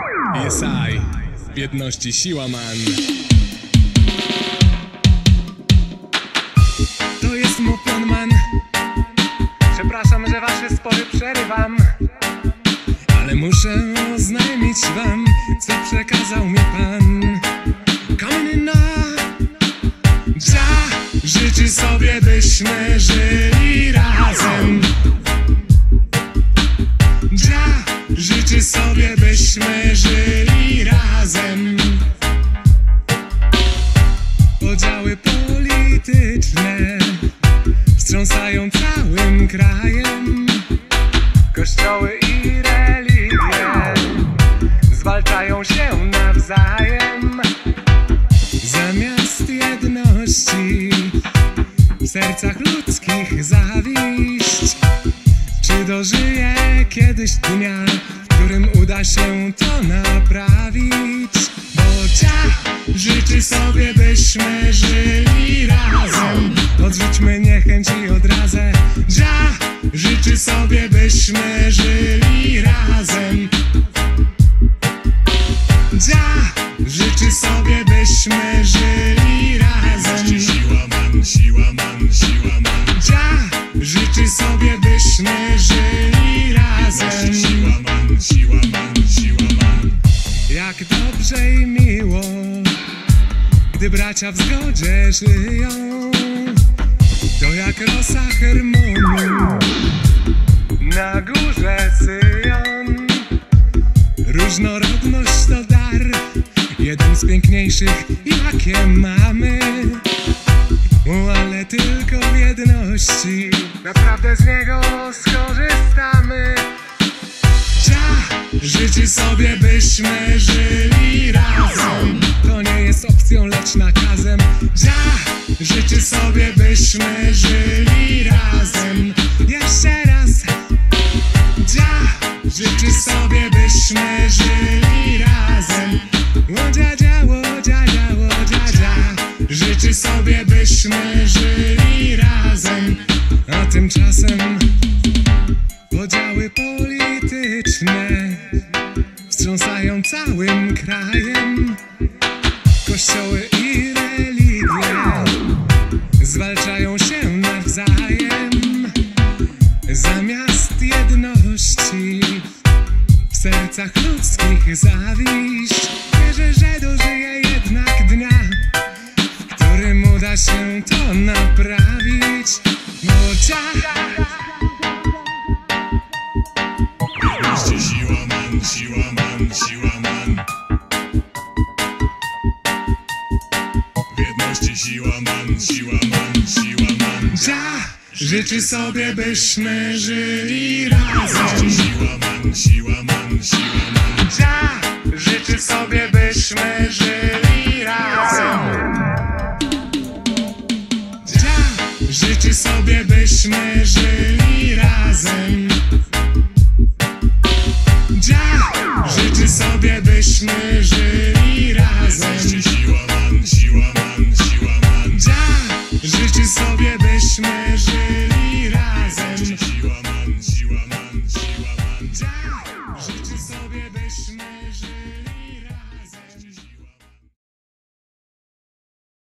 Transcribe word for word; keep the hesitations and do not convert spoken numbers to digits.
Jest I, w jedności siła man. To jest Moplan Man. Przepraszam, że wasze spory przerywam, ale muszę oznajmić wam, co przekazał mi Pan. Kamina Jah życzy sobie, byśmy żyli razem. Jah życzy sobie, byśmy żyli razem. Podziały polityczne wstrząsają całym krajem. Kościoły i religie zwalczają się nawzajem. Zamiast jedności w sercach ludzkich zawiść. Czy dożyje kiedyś dnia, w którym uda się to naprawić? Bo Jah życzy sobie, byśmy żyli razem. Odrzućmy niechęć i odrazę. Jah życzy sobie, byśmy żyli razem. Jah życzy sobie, byśmy żyli razem. Siła man, siła man, siła man. Jah życzy sobie, byśmy żyli razem. Siła man, siła man, siła man. Jak dobrze i miło, gdy bracia w zgodzie żyją. To jak rosa Hermonu na górze Syjon. Różnorodność to dar, jeden z piękniejszych, jakie mamy. O, ale tylko w jedności naprawdę z niego skorzystamy. Jah życzy sobie, byśmy żyli razem. To nie jest opcją, lecz nakazem. Jah życzy sobie, byśmy żyli razem. Jeszcze raz. Jah życzy sobie, byśmy żyli razem. Łodzia, dzia, łodzia, dzia, łodzia, dzia. Życzy sobie, byśmy żyli razem. A tymczasem podziały polityczne wstrząsają całym krajem. Kościoły i religie zwalczają się nawzajem. Zamiast jedności w sercach ludzkich zawiść. Wierzę, że dożyję jednak dnia, w którym uda się to naprawić. Bo Jah siła man, siła man, siła man. W jedności siła man, siła man, siła man. Jah życzy sobie, byśmy żyli razem. Siła man, siła man, siła man. Jah życzy sobie, byśmy żyli razem. Jah życzy sobie, byśmy żyli razem. Jah życzy sobie, byśmy żyli razem. Siła man, siła man, siła man. Jah życzy sobie, byśmy żyli razem.